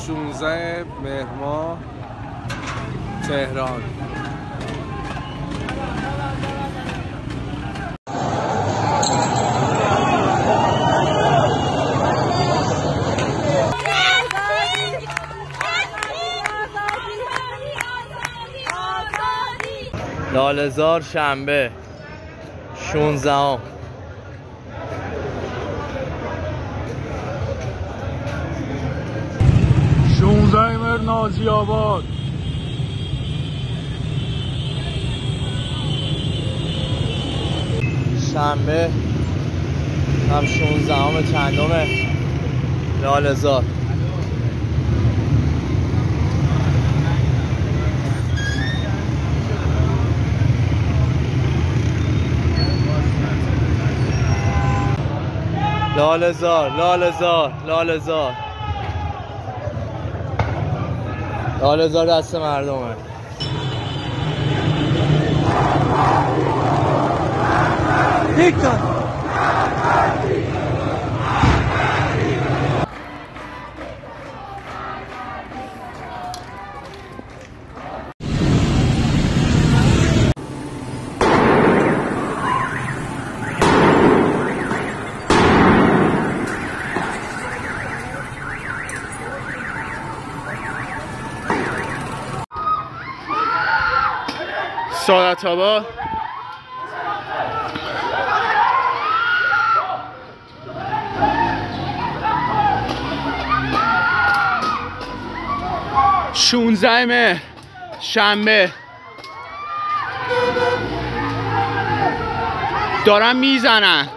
16 مهر ماه تهران. لاله‌زار شنبه 16 مهر نازی آباد. شنبه هم 16 چندم لاله‌زار. لاله‌زار لاله‌زار لاله‌زار لاله‌زار دست مردمه. دیکتاتور سعادت آباد. شونزده مهر شنبه. دارن میزنن.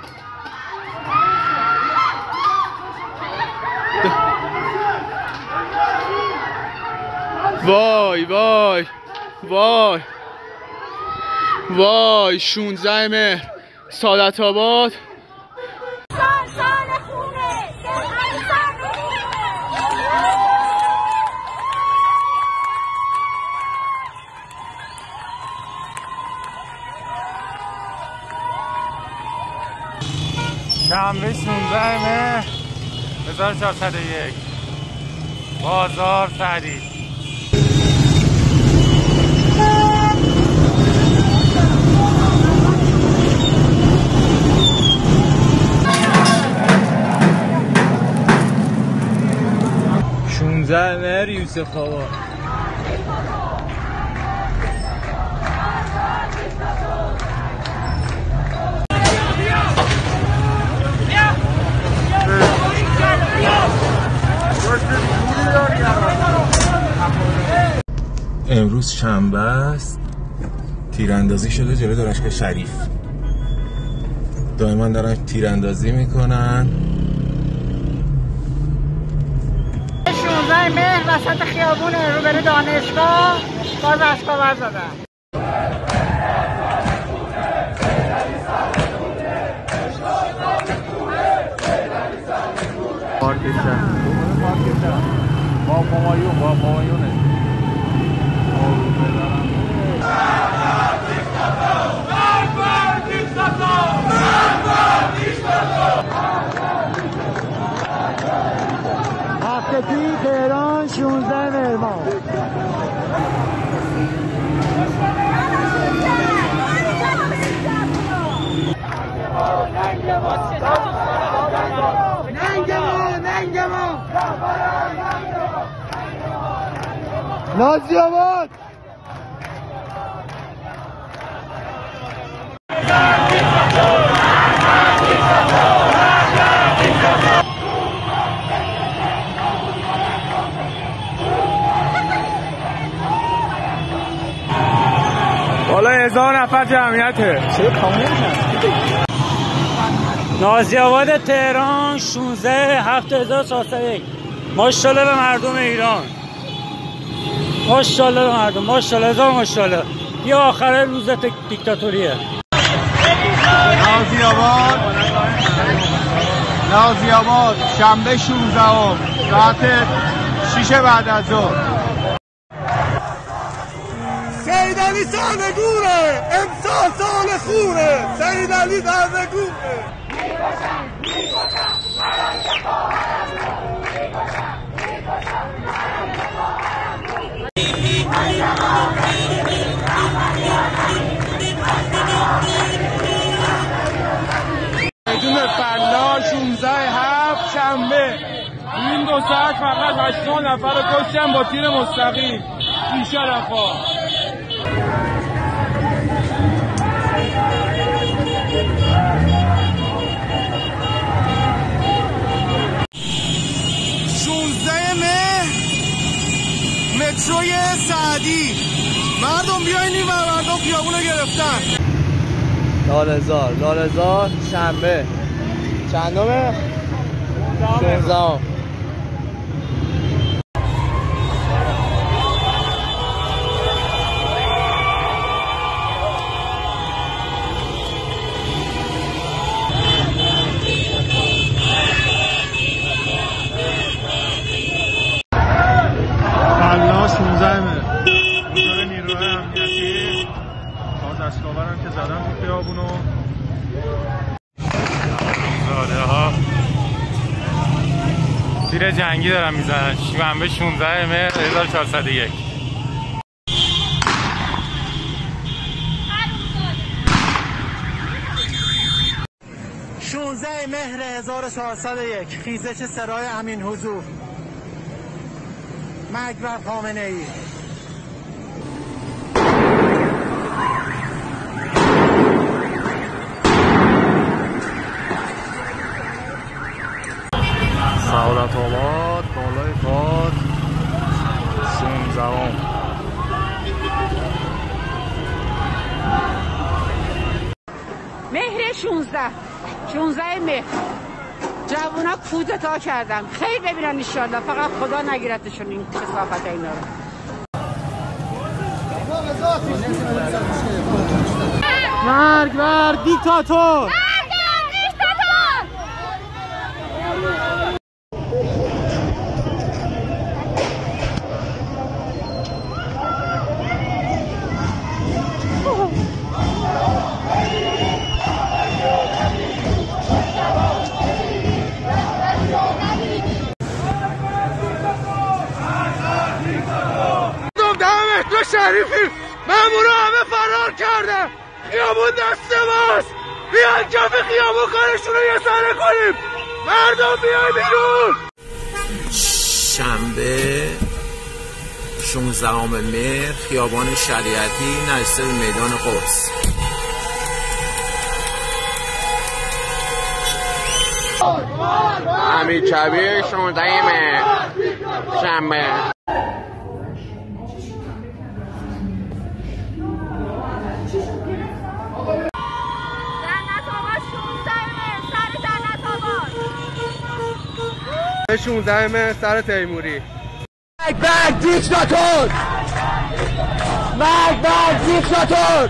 وای وای وای وای. 16 مهر سعادت آباد. شنبه 16 مهر 1401 بازار سعدی. مهر یوسف آباد. امروز شنبه است. تیراندازی شده جلوی دانشگاه شریف. دائما دارن تیراندازی میکنن. 16 مهر وسط خیابون روبرو دانشگاه باز اشکاور زدن. با پامایونه هفتگی تهران 16 مهر ماه. نازی آباد. بالا 1000 نفر جمعیته. چه کامل نازی آباد تهران 16 7401. ماشاءالله به مردم ایران. ماشاءالله به مردم. ماشاءالله هزار ماشاءالله. یه آخر روز دیکتاتوریه. نازی آباد شنبه 16 ساعت 6 بعد از ظهر. سید علی سرنگونه، امسال سال خونه. سید علی سرنگونه. میدون فلا 16/7 شنبه این 2 ساعت فقط 80 نفر رو کشتن با تیر مستقیم. بی‌شرفا. متروی سعدی مردم بیاین این مردم خیابون رو گرفتن. لاله‌زار شنبه چندمه؟ 16. فلا 16 موتور نیروهای امنیتی دستگاورم که زدن تو خیابونو. زاده ها تیر جنگی دارن میزنن. شنبه 16 مهر 1401. مهر 1401 خیزش سرای امین حضور مرگ بر خامنه ای. سعادت آباد بالای باد 16. مهر 16 مهر جوونا کودتا کردن. خیر ببینن انشالله، فقط خدا نگیرتشون این کثافت اینا رو. مرگ بر دیکتاتور. شریفی مامورا همه فرار کردن. خیابون دست ماست. بیان کف خیابون کارشون رو یه سره کنیم. مردم بیای بیرون. شنبه 16 مهر خیابان شریعتی نزدیک میدان قدس. امیر کبیر 16 مهر شنبه. به 16 مهر سر تیموری. مرگ بر دیکتاتور. مرگ بر دیکتاتور.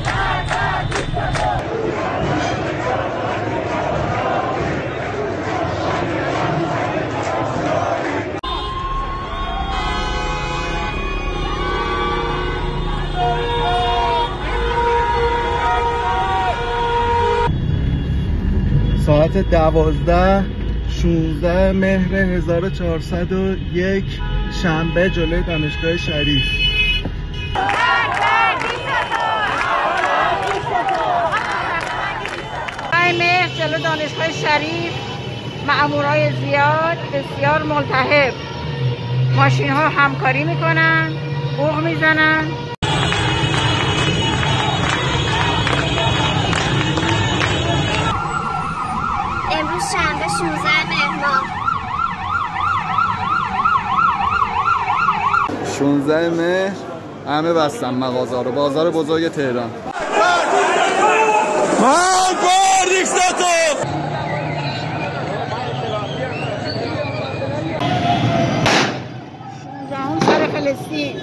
ساعت 12 16 مهر 1401 شنبه جلوی دانشگاه شریف. مهر جلو دانشگاه شریف مأمورای زیاد بسیار ملتهب، ماشین ها همکاری میکنن، بوق میزنن. امروز شنبه 16 مهر ماه 16 مهر همه بستن مغازه رو. بازار بزرگ تهران. مرگ بر دیکتاتور. سر فلسطین